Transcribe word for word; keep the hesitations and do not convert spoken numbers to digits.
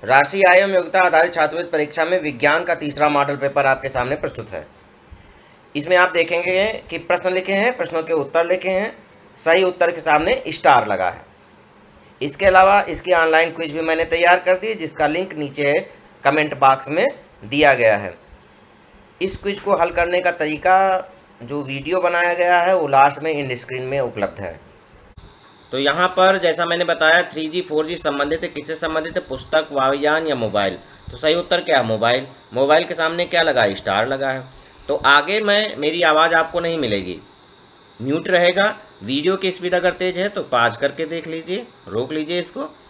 राष्ट्रीय आय एवं योग्यता आधारित छात्रवृत्ति परीक्षा में विज्ञान का तीसरा मॉडल पेपर आपके सामने प्रस्तुत है। इसमें आप देखेंगे कि प्रश्न लिखे हैं, प्रश्नों के उत्तर लिखे हैं, सही उत्तर के सामने स्टार लगा है। इसके अलावा इसकी ऑनलाइन क्विज भी मैंने तैयार कर दी, जिसका लिंक नीचे कमेंट बॉक्स में दिया गया है। इस क्विज को हल करने का तरीका जो वीडियो बनाया गया है वो लास्ट में इन स्क्रीन में उपलब्ध है। तो यहाँ पर जैसा मैंने बताया थ्री जी फोर जी संबंधित है, किससे संबंधित है? पुस्तक, वायुयान या मोबाइल। तो सही उत्तर क्या है? मोबाइल। मोबाइल के सामने क्या लगा है? स्टार लगा है। तो आगे मैं मेरी आवाज़ आपको नहीं मिलेगी, म्यूट रहेगा। वीडियो की स्पीड अगर तेज है तो पाज करके देख लीजिए, रोक लीजिए इसको।